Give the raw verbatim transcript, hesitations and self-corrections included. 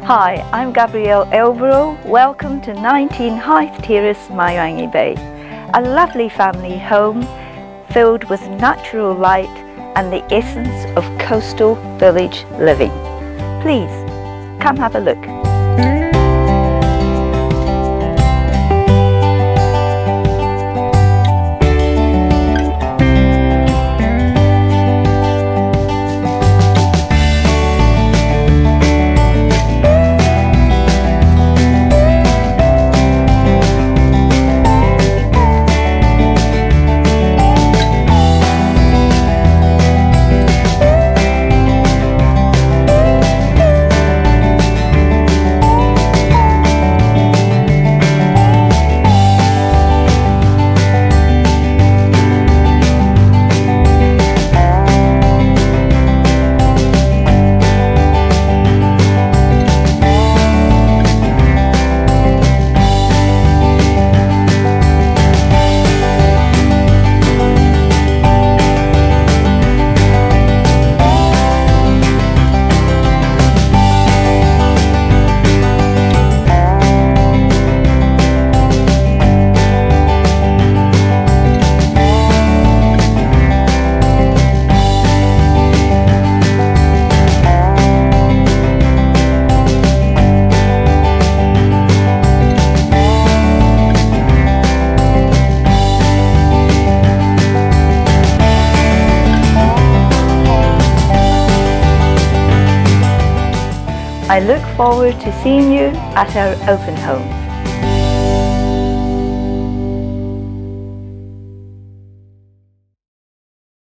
Hi, I'm Gabrielle Elborough. Welcome to nineteen Hythe Terrace, Mairangi Bay. A lovely family home filled with natural light and the essence of coastal village living. Please, come have a look. I look forward to seeing you at our open home.